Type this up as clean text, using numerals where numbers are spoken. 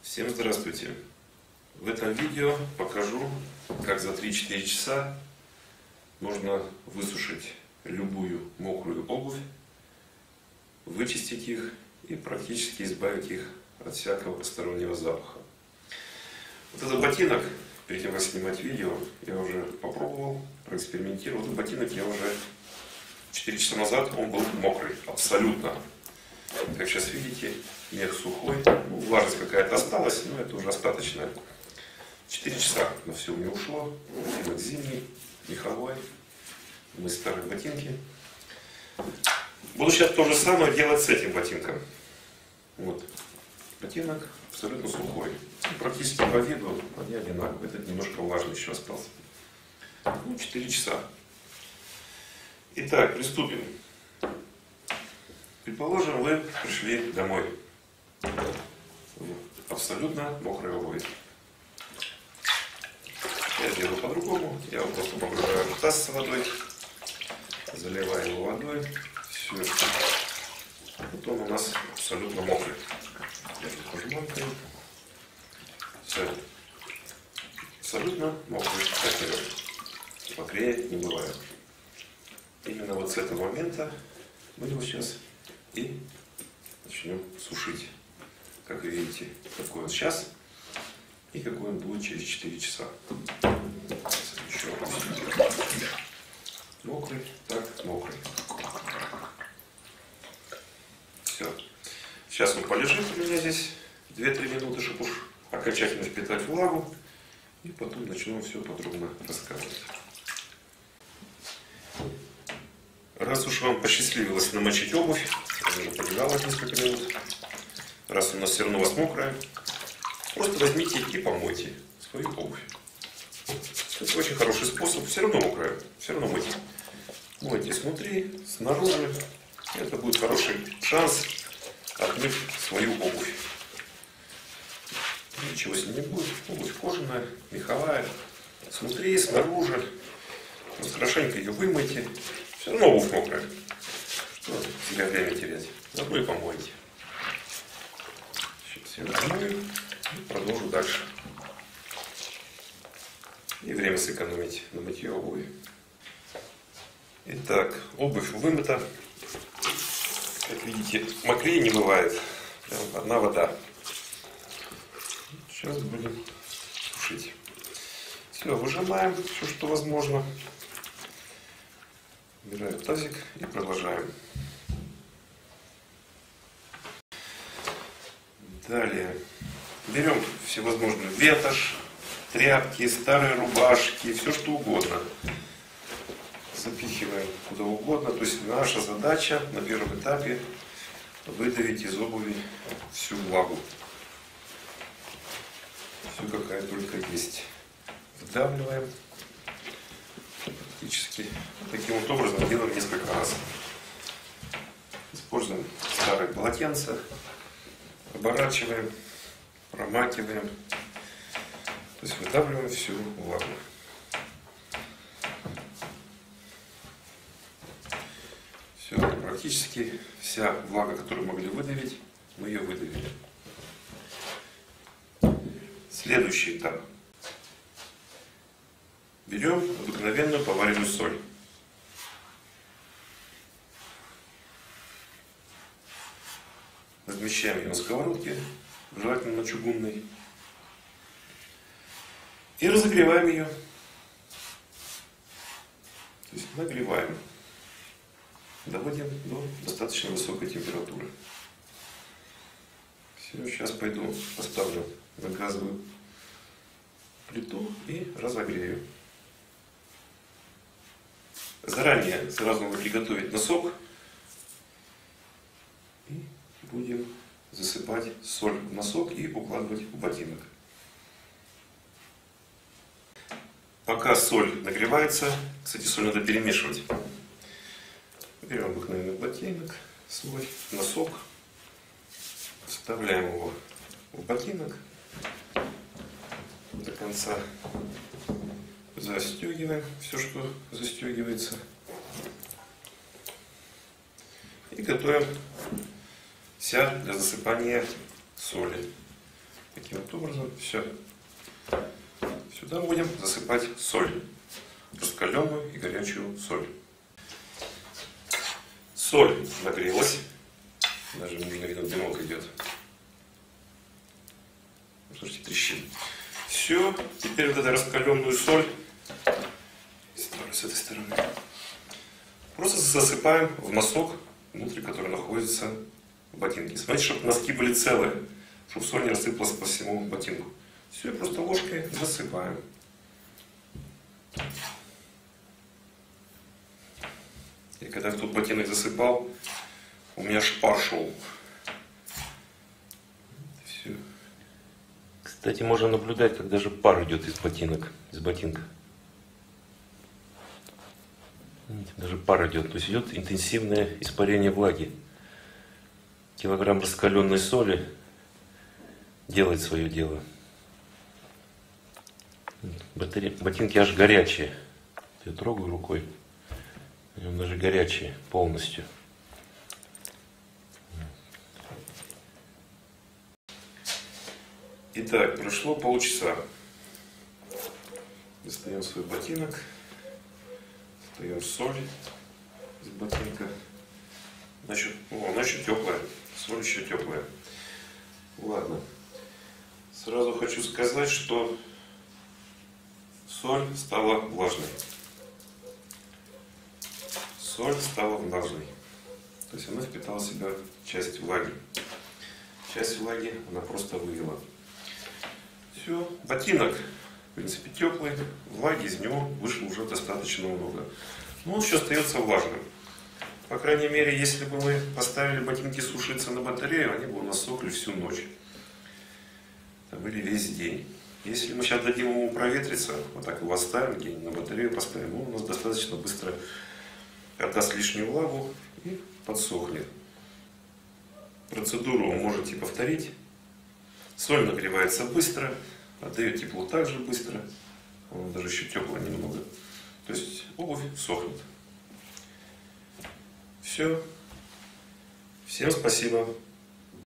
Всем здравствуйте! В этом видео покажу, как за 3-4 часа можно высушить любую мокрую обувь, вычистить их и практически избавить их от всякого постороннего запаха. Вот этот ботинок, перед тем как снимать видео, я уже попробовал, проэкспериментировал. Этот ботинок я уже 4 часа назад, он был мокрый, абсолютно. Как сейчас видите, мех сухой, влажность какая-то осталась, но это уже остаточная. 4 часа на все у меня ушло. Ботинок зимний, меховой, мы старые ботинки. Буду сейчас то же самое делать с этим ботинком. Вот, ботинок абсолютно сухой. Практически по виду они одинаковые. Этот немножко влажный еще остался. 4 часа. Итак, приступим. Предположим, вы пришли домой в абсолютно мокрой обуви. Я делаю по-другому. Я вот просто погружаю в таз с водой, заливаю его водой. Все. Вот он у нас абсолютно мокрый. Я тут пожимкаю. Все. Абсолютно мокрый кафель. Мокрее не бывает. Именно вот с этого момента мы его сейчас и начнем сушить. Как вы видите, какой он сейчас и какой он будет через 4 часа. Еще раз. Мокрый, так, мокрый. Все. Сейчас он полежит у меня здесь 2-3 минуты, чтобы уж окончательно впитать влагу. И потом начну все подробно рассказывать. Раз уж вам посчастливилось намочить обувь, она уже полежала несколько минут, раз у нас все равно у вас мокрая, просто возьмите и помойте свою обувь. Это очень хороший способ, все равно мокрая, все равно мыть. Мойте снутри, снаружи, это будет хороший шанс отмыть свою обувь. Ничего с ней не будет, обувь кожаная, меховая, снутри, снаружи, просто хорошенько ее вымойте. Все равно обувь мокрая. Что зря время терять? Заодно и помойте. Сейчас я помою и продолжу дальше. И время сэкономить на мытье обуви. Итак, обувь вымыта. Как видите, мокрее не бывает. Прям одна вода. Сейчас будем сушить. Все, выжимаем все, что возможно. Убираем тазик и продолжаем. Далее берем всевозможную ветошь, тряпки, старые рубашки, все что угодно. Запихиваем куда угодно. То есть наша задача на первом этапе выдавить из обуви всю влагу. Всю, какая только есть. Вдавливаем. Практически таким вот образом делаем несколько раз. Используем старые полотенца, оборачиваем, промакиваем, то есть выдавливаем всю влагу. Все, практически вся влага, которую могли выдавить, мы ее выдавили. Следующий этап. Берем обыкновенную поваренную соль. Размещаем ее на сковородке, желательно на чугунной. И разогреваем ее. То есть нагреваем. Доводим до достаточно высокой температуры. Все, сейчас пойду поставлю на газовую плиту и разогрею. Заранее сразу надо приготовить носок и будем засыпать соль в носок и укладывать в ботинок. Пока соль нагревается, кстати, соль надо перемешивать. Берем обыкновенный ботинок, соль, носок, вставляем его в ботинок до конца. Застегиваем все, что застегивается. И готовим для засыпания соли. Таким вот образом. Все. Сюда будем засыпать соль. Раскаленную и горячую соль. Соль нагрелась. Даже нужно видно, дымок идет. Слушайте, трещит. Все. Теперь вот эту раскаленную соль с этой стороны просто засыпаем в носок, внутри которого находится ботинки. Смотрите, чтобы носки были целые, чтобы соль не рассыпалась по всему ботинку. Все, просто ложкой засыпаем. И когда я в тот ботинок засыпал, у меня аж пар шел. Все. Кстати, можно наблюдать, как даже пар идет из ботинка. Видите, даже пар идет. То есть идет интенсивное испарение влаги. Килограмм раскаленной соли делает свое дело. Ботинки аж горячие. Я трогаю рукой. Они даже горячие полностью. Итак, прошло полчаса. Достаем свой ботинок. Достаем соль из ботинка. Значит, она еще теплая. Соль еще теплая. Ладно. Сразу хочу сказать, что соль стала влажной. Соль стала влажной. То есть она впитала в себя часть влаги. Часть влаги она просто вывела. Все. Ботинок, в принципе, теплый. Влаги из него вышло уже достаточно много. Но он еще остается влажным. По крайней мере, если бы мы поставили ботинки сушиться на батарею, они бы у нас сохли всю ночь. Или весь день. Если мы сейчас дадим ему проветриться, вот так его оставим, где-нибудь на батарею поставим, он у нас достаточно быстро отдаст лишнюю влагу и подсохнет. Процедуру вы можете повторить. Соль нагревается быстро, отдает тепло также быстро. Она даже еще теплая немного. То есть обувь сохнет. Все. Всем спасибо.